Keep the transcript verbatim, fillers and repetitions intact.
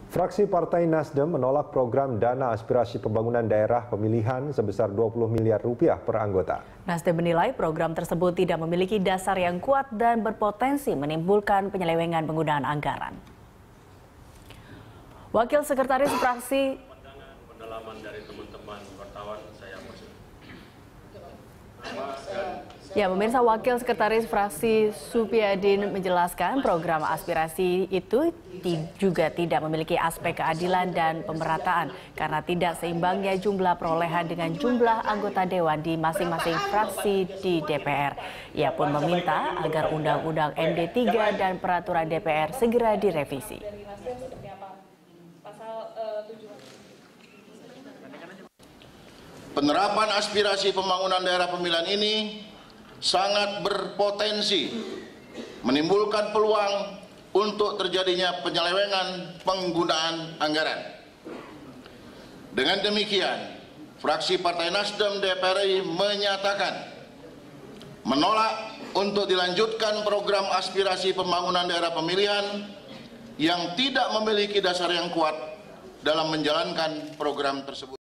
Fraksi Partai Nasdem menolak program dana aspirasi pembangunan daerah pemilihan sebesar dua puluh miliar rupiah per anggota. Nasdem menilai program tersebut tidak memiliki dasar yang kuat dan berpotensi menimbulkan penyelewengan penggunaan anggaran. Wakil Sekretaris Fraksi pendalaman dari teman-teman wartawan saya Ya, pemirsa, Wakil Sekretaris Fraksi Supyadin menjelaskan program aspirasi itu juga tidak memiliki aspek keadilan dan pemerataan karena tidak seimbangnya jumlah perolehan dengan jumlah anggota dewan di masing-masing fraksi di D P R. Ia pun meminta agar Undang-Undang M D tiga dan Peraturan D P R segera direvisi. Penerapan aspirasi pembangunan daerah pemilihan ini sangat berpotensi menimbulkan peluang untuk terjadinya penyelewengan penggunaan anggaran. Dengan demikian, fraksi Partai Nasdem D P R R I menyatakan menolak untuk dilanjutkan program aspirasi pembangunan daerah pemilihan yang tidak memiliki dasar yang kuat dalam menjalankan program tersebut.